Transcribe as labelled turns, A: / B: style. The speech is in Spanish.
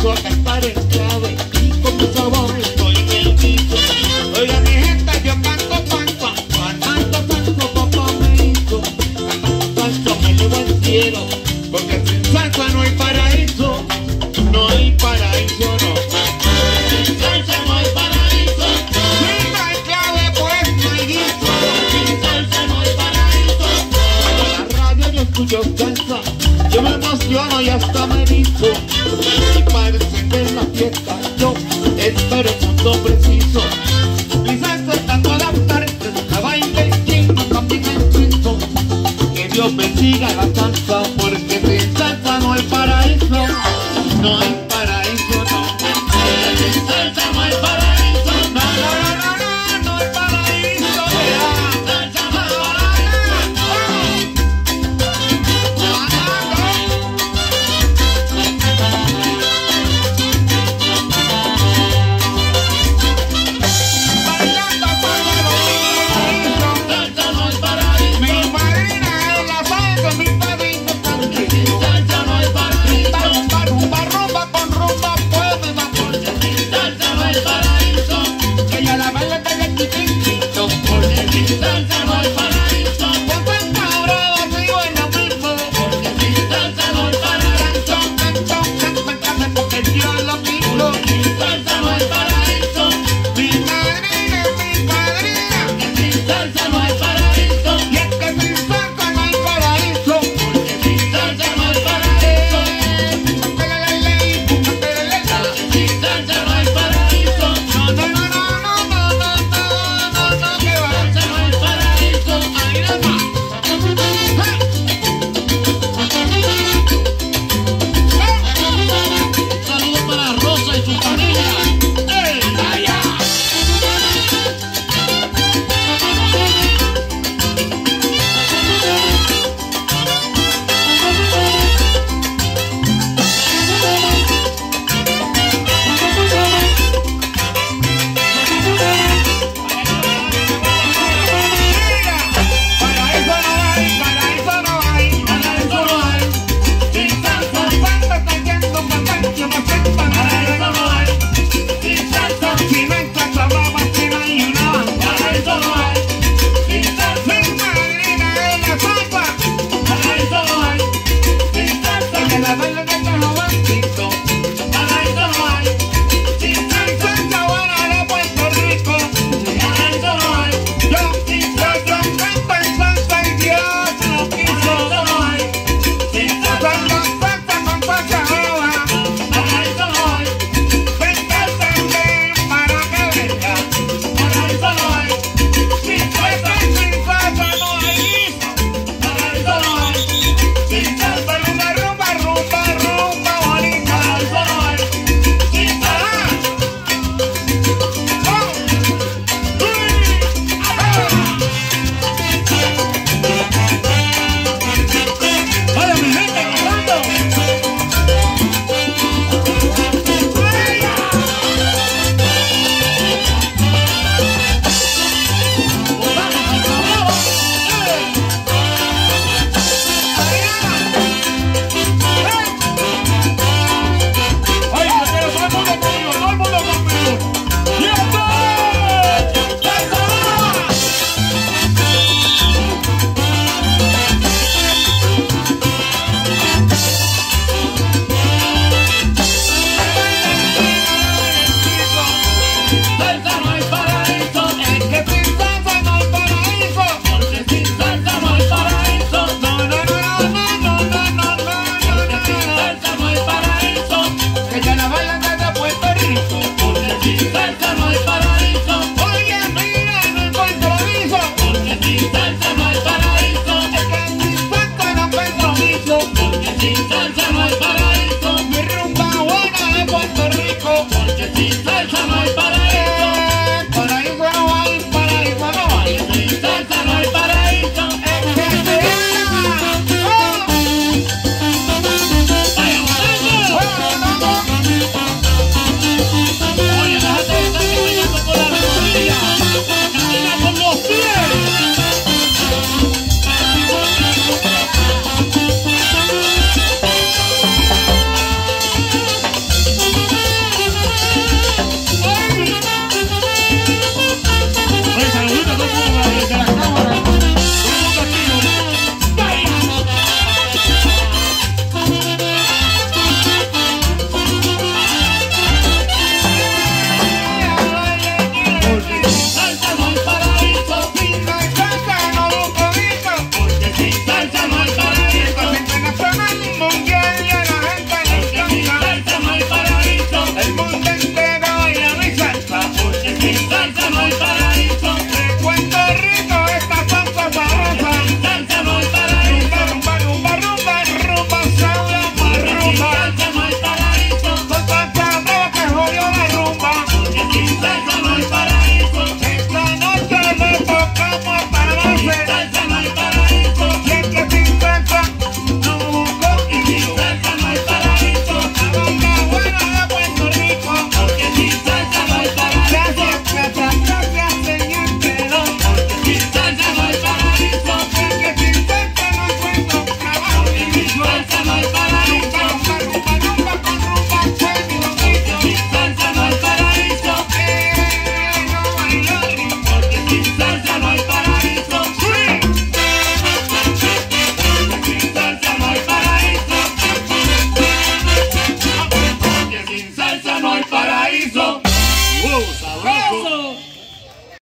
A: empiezo a cantar en clave y con mi sabor estoy en el piso. Oiga mi gente, yo canto salsa, cantando salsa papá me hizo. Cantando salsa me llevo al cielo, porque sin salsa no hay paraíso. No hay paraíso, no. Sin salsa no hay paraíso. Si no hay clave, pues no hay guiso. Sin salsa no hay paraíso. Cuando la radio yo escucho salsa, yo me emociono y hasta me erizo. Y para encender la fiesta yo espero el punto preciso. Mi salsa está en todas partes, la baile y quien no camina en Cristo. Que Dios bendiga la salsa, porque sin salsa no hay paraíso. No hay